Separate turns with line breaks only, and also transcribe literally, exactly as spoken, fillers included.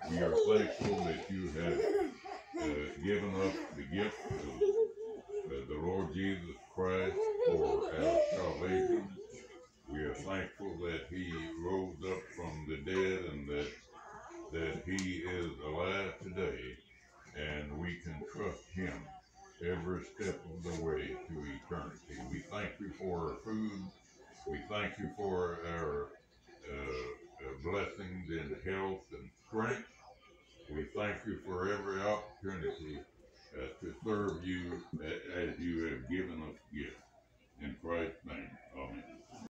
We are thankful that you have uh, given us the gift of uh, the Lord Jesus Christ for our salvation. We are thankful that He rose up from the dead and that that He is alive today, and we can trust Him every step of the way to eternity. We thank you for our food. We thank you for our uh, uh, blessings in health and strength. We thank you for every opportunity uh, to serve you uh, as you have given us gifts. In Christ's name, amen.